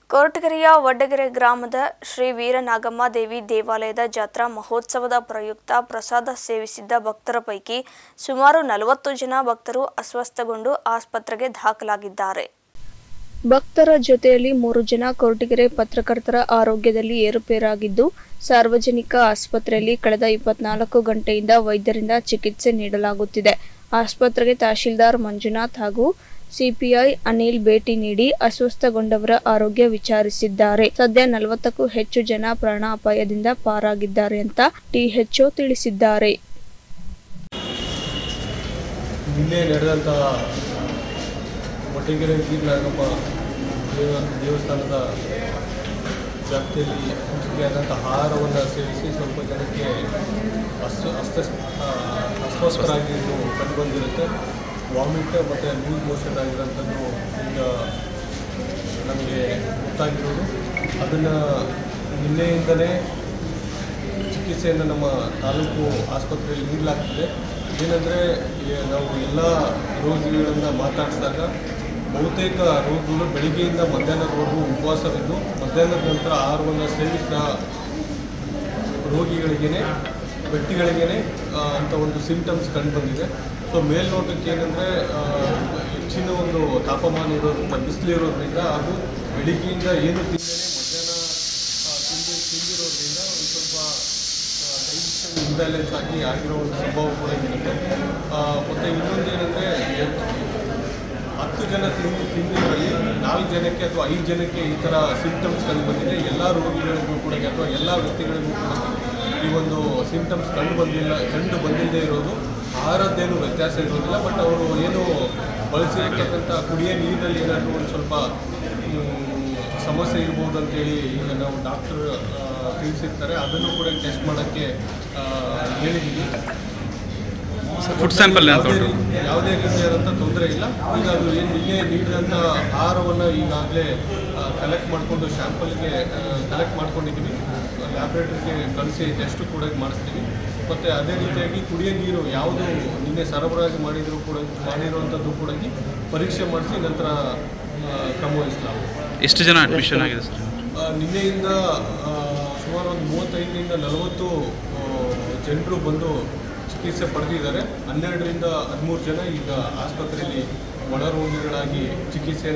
ಕೊರಟಗೆರೆಯ ವಡ್ಡಗೆರೆ ಗ್ರಾಮದ ಶ್ರೀ ವೀರನಾಗಮ್ಮ ದೇವಿ ದೇವಾಲಯದ ಜಾತ್ರಾ ಮಹೋತ್ಸವದ ಪ್ರಯುಕ್ತ ಪ್ರಸಾದ ಸೇವಿಸಿದ್ದ ಭಕ್ತರ ಪೈಕಿ ಸುಮಾರು 40 ಜನ ಭಕ್ತರು ಅಸ್ವಸ್ಥಗೊಂಡು ಆಸ್ಪತ್ರೆಗೆ ದಾಖಲಾಗಿದ್ದಾರೆ. ಭಕ್ತರ ಜೊತೆಯಲ್ಲಿ 3 ಜನ ಕೊರಟಗೆರೆ ಪತ್ರಕರ್ತರ ಆರೋಗ್ಯದಲ್ಲಿ ಏರುಪೇರಾಗಿದ್ದು, ಸಾರ್ವಜನಿಕ ಆಸ್ಪತ್ರೆಯಲ್ಲಿ ಕಳೆದ 24 ಗಂಟೆಯಿಂದ ವೈದ್ಯರಿಂದ ಚಿಕಿತ್ಸೆ ನೀಡಲಾಗುತ್ತಿದೆ. ಆಸ್ಪತ್ರೆಗೆ ತಹಶೀಲ್ದಾರ್ ಮಂಜುನಾಥ್ ಹಾಗೂ ಸಿಪಿಐ ಅನಿಲ್ ಭೇಟಿ ನೀಡಿ ಅಸ್ವಸ್ಥಗೊಂಡವರ ಆರೋಗ್ಯ ವಿಚಾರಿಸಿದ್ದಾರೆ. ಸದ್ಯ 40ಕ್ಕೂ ಹೆಚ್ಚು ಜನ ಪ್ರಾಣಾಪಾಯದಿಂದ ಪಾರಾಗಿದ್ದಾರೆ ಅಂತ ಟಿಎಚ್ಒ ತಿಳಿಸಿದ್ದಾರೆ. ನಿನ್ನೆ ನಡೆದಂತಹ ವಡ್ಡಗೆರೆ ವೀರನಾಗಮ್ಮ ದೇವಸ್ಥಾನದ ವ್ಯಾಪ್ತಿಯಲ್ಲಿ ಹಂಚಿಕೆಯಾದಂಥ ಆಹಾರವನ್ನು ಸೇವಿಸಿ ಸ್ವಲ್ಪ ಜನಕ್ಕೆ ಅಸ್ವಸ್ಥರಾಗಿದ್ದು ಕಂಡುಬಂದಿರುತ್ತೆ. ವಾಮಿಟ್ ಮತ್ತು ಲೂಸ್ ಮೋಷನ್ ಆಗಿರೋಂಥದ್ದು ಈಗ ನಮಗೆ ಗೊತ್ತಾಗಿರೋದು. ಅದನ್ನು ನಿನ್ನೆಯಿಂದಲೇ ಚಿಕಿತ್ಸೆಯನ್ನು ನಮ್ಮ ತಾಲೂಕು ಆಸ್ಪತ್ರೆಯಲ್ಲಿ ನೀಡಲಾಗ್ತಿದೆ. ಏನಂದರೆ ನಾವು ಎಲ್ಲ ರೋಗಿಗಳನ್ನು ಮಾತಾಡಿಸಿದಾಗ ಬಹುತೇಕ ರೋಗಿಗಳು ಬೆಳಿಗ್ಗೆಯಿಂದ ಮಧ್ಯಾಹ್ನದವರೆಗೂ ಉಪವಾಸವಿದ್ದು ಮಧ್ಯಾಹ್ನದ ನಂತರ ಆಹಾರವನ್ನು ಸೇವಿಸಿದ ವ್ಯಕ್ತಿಗಳಿಗೇ ಅಂಥ ಒಂದು ಸಿಂಪ್ಟಮ್ಸ್ ಕಂಡುಬಂದಿದೆ. ಸೊ ಮೇಲ್ನೋಟಕ್ಕೆ ಏನಂದರೆ ಹೆಚ್ಚಿನ ಒಂದು ತಾಪಮಾನ ಇರೋದ್ರಿಂದ, ಬಿಸಿಲಿರೋದ್ರಿಂದ ಹಾಗೂ ಬೆಳಿಗ್ಗೆಯಿಂದ ಏನು ತಿಂದಿರೋದ್ರಿಂದ ಒಂದು ಸ್ವಲ್ಪ ಡೈಜೆಷನ್ ಇಂಬ್ಯಾಲೆನ್ಸ್ ಆಗಿರೋ ಒಂದು ಸ್ವಭಾವ ಕೂಡ ಇರುತ್ತೆ. ಮತ್ತು ಇನ್ನೊಂದು ಏನಂದರೆ 10 ಜನ ತಿಂದಿದ್ರಲ್ಲಿ 4 ಜನಕ್ಕೆ ಅಥವಾ 5 ಜನಕ್ಕೆ ಈ ಥರ ಸಿಂಪ್ಟಮ್ಸ್ ಕಂಡು ಬಂದಿದೆ. ಎಲ್ಲ ರೋಗಿಗಳಿಗೂ ಕೂಡ ಅಥವಾ ಎಲ್ಲ ವ್ಯಕ್ತಿಗಳಿಗೂ ಕೂಡ ಈ ಒಂದು ಸಿಂಪ್ಟಮ್ಸ್ ಕಂಡು ಬಂದಿಲ್ಲದೆ ಇರೋದು. ಆಹಾರದ್ದೇನು ವ್ಯತ್ಯಾಸ ಇರೋದಿಲ್ಲ, ಬಟ್ ಅವರು ಏನು ಬಳಸಿರ್ತಕ್ಕಂಥ ಕುಡಿಯೋ ನೀರಿನಲ್ಲಿ ಏನಾದರೂ ಒಂದು ಸ್ವಲ್ಪ ಸಮಸ್ಯೆ ಇರ್ಬೋದು ಅಂತೇಳಿ ಈಗ ನಾವು ಡಾಕ್ಟರ್ ತಿಳಿಸಿರ್ತಾರೆ. ಅದನ್ನು ಕೂಡ ಟೆಸ್ಟ್ ಮಾಡೋಕ್ಕೆ ಹೇಳಿದ್ದೀವಿ. ಫುಡ್ ಸ್ಯಾಂಪಲ್ ಯಾವುದೇ ರೀತಿಯಾದಂಥ ತೊಂದರೆ ಇಲ್ಲ. ಈಗ ಅದು ಏನು ನಿನ್ನೆ ನೀಡಿದಂಥ ಆಹಾರವನ್ನು ಈಗಾಗಲೇ ಕಲೆಕ್ಟ್ ಮಾಡಿಕೊಂಡು ಶಾಂಪಲ್ಗೆ ಕಲೆಕ್ಟ್ ಮಾಡ್ಕೊಂಡಿದ್ದೀವಿ. ಲ್ಯಾಬ್ರೇಟರಿಗೆ ಕಳಿಸಿ ಟೆಸ್ಟು ಕೂಡ ಮಾಡಿಸ್ತೀವಿ. ಮತ್ತು ಅದೇ ರೀತಿಯಾಗಿ ಕುಡಿಯೋ ನೀರು ಯಾವುದು ನಿನ್ನೆ ಸರಬರಾಜು ಮಾಡಿರುವಂಥದ್ದು ಕೂಡ ಪರೀಕ್ಷೆ ಮಾಡಿಸಿ ನಂತರ ಕ್ರಮ ವಹಿಸಲಾಗುತ್ತೆ. ಎಷ್ಟು ಜನ ಅಡ್ಮಿಷನ್ ಆಗಿದೆ ಸರ್? ನಿನ್ನೆಯಿಂದ ಸುಮಾರು ಒಂದು 35ರಿಂದ 40 ಜನರು ಬಂದು ಚಿಕಿತ್ಸೆ ಪಡೆದಿದ್ದಾರೆ. 12ರಿಂದ 13 ಜನ ಈಗ ಆಸ್ಪತ್ರೆಯಲ್ಲಿ ಒಳ ರೋಗಿಗಳಾಗಿ ಚಿಕಿತ್ಸೆ